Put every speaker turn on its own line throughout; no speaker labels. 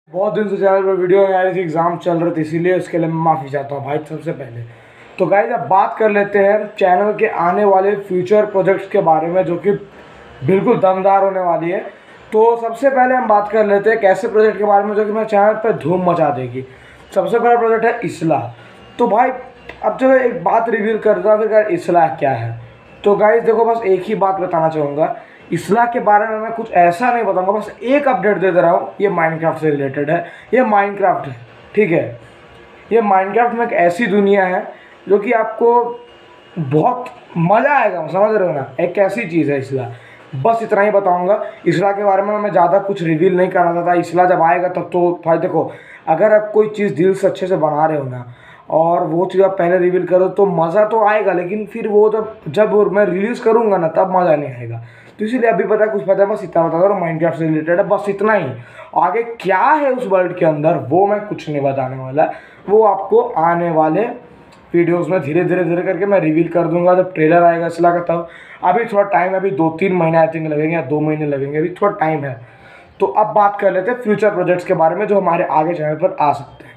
बहुत दिन से चैनल पर वीडियो आ रही थी, एग्ज़ाम चल रहे थे, इसीलिए उसके लिए मैं माफ़ी चाहता हूँ भाई सबसे पहले। तो गाइस अब बात कर लेते हैं चैनल के आने वाले फ्यूचर प्रोजेक्ट्स के बारे में, जो कि बिल्कुल दमदार होने वाली है। तो सबसे पहले हम बात कर लेते हैं कैसे प्रोजेक्ट के बारे में जो कि मेरे चैनल पर धूम मचा देगी। सबसे पहला प्रोजेक्ट है इस्लाह। तो भाई अब जो एक बात रिवील करता हूँ फिर इस्लाह क्या है। तो गाइस देखो, बस एक ही बात बताना चाहूँगा, इस्लाह के बारे में मैं कुछ ऐसा नहीं बताऊंगा, बस एक अपडेट दे रहा हूँ। ये माइनक्राफ्ट से रिलेटेड है। ये माइनक्राफ्ट है, ठीक है। ये माइनक्राफ्ट में एक ऐसी दुनिया है जो कि आपको बहुत मज़ा आएगा, समझ रहे हो ना। एक ऐसी चीज़ है इस्लाह, बस इतना ही बताऊंगा। इस्लाह के बारे में मैं ज़्यादा कुछ रिवील नहीं करना चाहता। इस्लाह जब आएगा तब तो भाई देखो, अगर आप कोई चीज़ दिल से अच्छे से बना रहे हो ना और वो चीज़ आप पहले रिवील करो तो मज़ा तो आएगा, लेकिन फिर वो जब मैं रिलीज़ करूँगा ना तब मज़ा नहीं आएगा। तो इसीलिए अभी पता कुछ पता है, बस इतना बता दो माइनक्राफ्ट से रिलेटेड है, बस इतना ही। आगे क्या है उस वर्ल्ड के अंदर वो मैं कुछ नहीं बताने वाला, वो आपको आने वाले वीडियोस में धीरे धीरे करके मैं रिवील कर दूंगा जब ट्रेलर आएगा इस्लाह का तब। अभी थोड़ा टाइम है, अभी 2-3 महीने आई थिंक लगेंगे या 2 महीने लगेंगे, अभी थोड़ा टाइम है। तो अब बात कर लेते हैं फ्यूचर प्रोजेक्ट्स के बारे में जो हमारे आगे चैनल पर आ सकते हैं।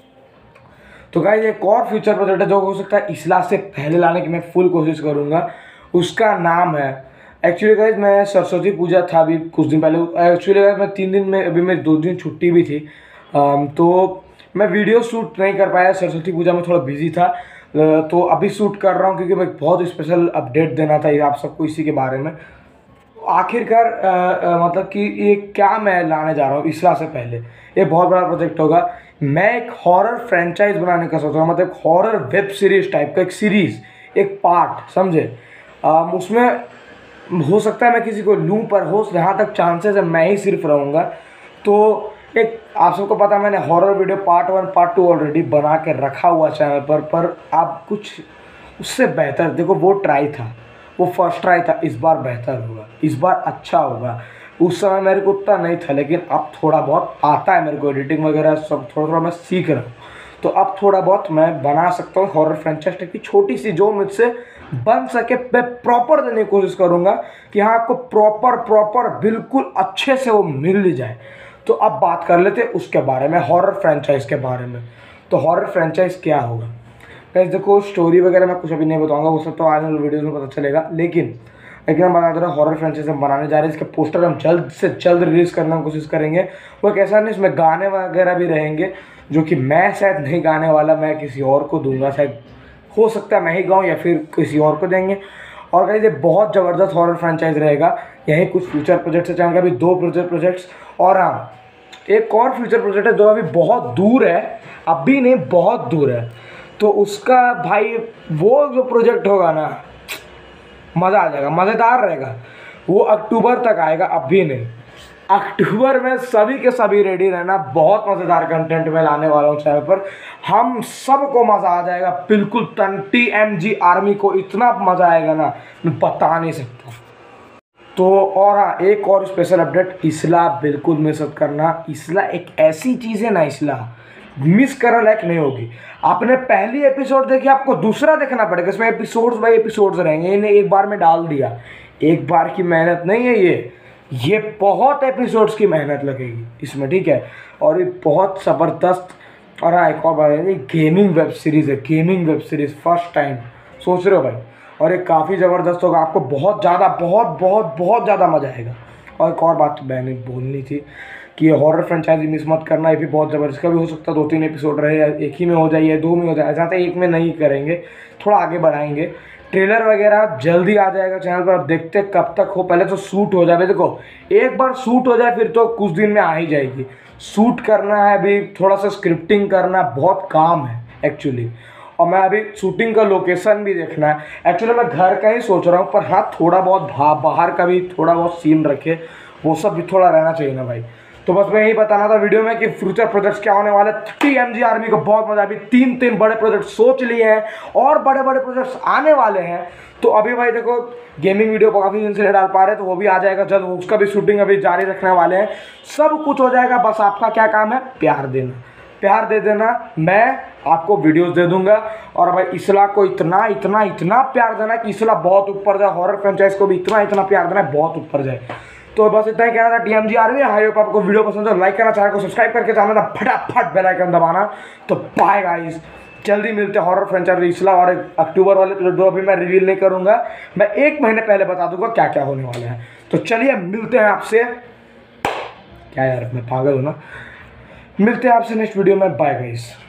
तो गाइस एक और फ्यूचर प्रोजेक्ट है जो हो सकता है इस्लाह से पहले लाने की मैं फुल कोशिश करूँगा। उसका नाम है, एक्चुअली गाइस मैं सरस्वती पूजा था अभी कुछ दिन पहले, एक्चुअली गाइस मैं 3 दिन में, अभी मेरी 2 दिन छुट्टी भी थी, तो मैं वीडियो शूट नहीं कर पाया, सरस्वती पूजा में थोड़ा बिजी था। तो अभी शूट कर रहा हूँ क्योंकि मैं बहुत स्पेशल अपडेट देना था आप सबको इसी के बारे में। आखिरकार मतलब कि ये क्या मैं लाने जा रहा हूँ इस्लाह से पहले, ये बहुत बड़ा प्रोजेक्ट होगा। मैं एक हॉरर फ्रेंचाइज बनाने का सोच रहा हूँ, मतलब एक हॉरर वेब सीरीज टाइप का, एक सीरीज, एक पार्ट समझे। उसमें हो सकता है मैं किसी को लूँ, पर हो जहाँ तक चांसेस है मैं ही सिर्फ रहूँगा। तो एक आप सबको पता है मैंने horror video part 1 part 2 already बना के रखा हुआ चैनल पर आप कुछ उससे बेहतर देखो, वो ट्राई था, वो फर्स्ट ट्राई था, इस बार बेहतर होगा, इस बार अच्छा होगा। उस समय मेरे को उतना नहीं था, लेकिन अब थोड़ा बहुत आता है मेरे को, एडिटिंग वगैरह सब थोड़ा थोड़ा मैं सीख रहा हूँ। तो अब थोड़ा बहुत मैं बना सकता हूँ हॉरर फ्रेंचाइज टाइप की छोटी सी, जो मुझसे बन सके मैं प्रॉपर देने की कोशिश करूँगा कि हाँ आपको प्रॉपर बिल्कुल अच्छे से वो मिल जाए। तो अब बात कर लेते हैं उसके बारे में, हॉरर फ्रेंचाइज के बारे में। तो हॉरर फ्रेंचाइज क्या होगा गाइस, देखो स्टोरी वगैरह मैं कुछ अभी नहीं बताऊंगा, वो सब तो आने वाले वीडियोस में पता चलेगा। लेकिन हम बता दे रहे हॉरर फ्रेंचाइज हम बनाने जा रहे हैं। इसके पोस्टर हम जल्द से जल्द रिलीज़ करने की कोशिश करेंगे। वो कैसा नहीं, इसमें गाने वगैरह भी रहेंगे जो कि मैं शायद नहीं गाने वाला, मैं किसी और को दूंगा, शायद हो सकता है मैं ही गाऊँ या फिर किसी और को देंगे। और गाइस ये बहुत ज़बरदस्त हॉरर फ्रेंचाइज रहेगा। यही कुछ फ्यूचर प्रोजेक्ट्स चैनल का भी 2 फ्यूचर प्रोजेक्ट्स, और हाँ एक और फ्यूचर प्रोजेक्ट है जो अभी बहुत दूर है, अभी नहीं बहुत दूर है। तो उसका भाई वो जो प्रोजेक्ट होगा ना, मज़ा आ जाएगा, मज़ेदार रहेगा। वो अक्टूबर तक आएगा, अभी नहीं, अक्टूबर में सभी के सभी रेडी रहना। बहुत मज़ेदार कंटेंट मैं लाने वाला हूँ चैनल पर, हम सबको मज़ा आ जाएगा बिल्कुल। TMG आर्मी को इतना मज़ा आएगा ना मैं बता नहीं सकता। तो और हाँ एक और स्पेशल अपडेट, इस्लाह बिल्कुल मिस मत करना। इस्लाह एक ऐसी चीज़ है ना, इस्लाह मिस करने लायक नहीं होगी। आपने पहली एपिसोड देखी, आपको दूसरा देखना पड़ेगा। इसमें एपिसोड्स बाई एपिसोड्स रहेंगे, इन्हें एक बार में डाल दिया, एक बार की मेहनत नहीं है ये बहुत एपिसोड्स की मेहनत लगेगी इसमें, ठीक है। और ये बहुत ज़बरदस्त। और हाँ एक और बात है, ये गेमिंग वेब सीरीज़ है, gaming web series first time सोच रहे हो भाई। और ये काफ़ी ज़बरदस्त होगा, आपको बहुत ज़्यादा बहुत ज़्यादा मज़ा आएगा। और एक और बात मैंने बोलनी थी कि ये हॉरर फ्रेंचाइजी मिस मत करना, ये भी बहुत ज़बरदस्त का भी हो सकता है 2-3 एपिसोड रहे, एक ही में हो जाए, 2 में हो जाए, ऐसा एक में नहीं करेंगे, थोड़ा आगे बढ़ाएंगे। ट्रेलर वगैरह जल्दी आ जाएगा चैनल पर, अब देखते कब तक हो, पहले तो शूट हो जाए। देखो एक बार शूट हो जाए फिर तो कुछ दिन में आ ही जाएगी। शूट करना है अभी, थोड़ा सा स्क्रिप्टिंग करना, बहुत काम है एक्चुअली। और मैं अभी शूटिंग का लोकेशन भी देखना है। एक्चुअली मैं घर का ही सोच रहा हूँ, पर हाँ थोड़ा बहुत बाहर का भी थोड़ा बहुत सीन रखे, वो सब भी थोड़ा रहना चाहिए ना भाई। तो बस मैं यही बताना था वीडियो में कि फ्यूचर प्रोजेक्ट्स क्या होने वाले। TMG आर्मी को बहुत मजा, अभी 3 बड़े प्रोजेक्ट सोच लिए हैं और बड़े प्रोजेक्ट्स आने वाले हैं। तो अभी भाई देखो गेमिंग वीडियो को काफ़ी दिन से नहीं डाल पा रहे, तो वो भी आ जाएगा जल्द, उसका भी शूटिंग अभी जारी रखने वाले हैं। सब कुछ हो जाएगा, बस आपका क्या काम है, प्यार देना, प्यार दे देना, मैं आपको वीडियोस दे दूंगा। और भाई इस्लाह को इतना प्यार देना कि इस्लाह बहुत ऊपर जाए, हॉरर फ्रेंचाइज को भी इतना प्यार देना है बहुत ऊपर जाए। तो बस इतना ही कहना था TMG आर्मी। आई होप आपको वीडियो पसंद है, लाइक करना, चैनल को सब्सक्राइब करके जाना था, फटाफट बेल आइकन दबाना। तो बाय गाइस, जल्दी मिलते हैं हॉरर फ्रेंचाइजी रिसला। और अक्टूबर वाले एपिसोड 2 अभी मैं रिवील नहीं करूंगा, मैं 1 महीने पहले बता दूंगा क्या क्या होने वाले हैं। तो चलिए मिलते हैं आपसे, क्या यार मैं पागल हूँ ना, मिलते हैं आपसे नेक्स्ट वीडियो में। Bye guys.